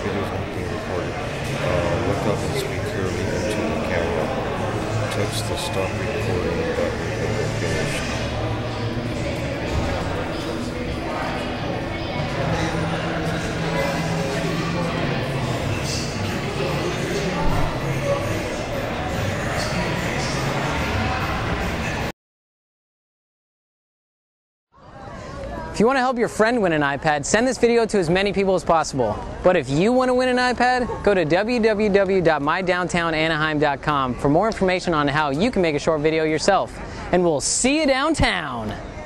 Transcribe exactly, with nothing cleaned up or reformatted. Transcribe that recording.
video is not being recorded. Uh, look up and speak clearly into the camera. Touch the stop recording button when you're finished. If you want to help your friend win an iPad, send this video to as many people as possible. But if you want to win an iPad, go to w w w dot my downtown anaheim dot com for more information on how you can make a short video yourself. And we'll see you downtown!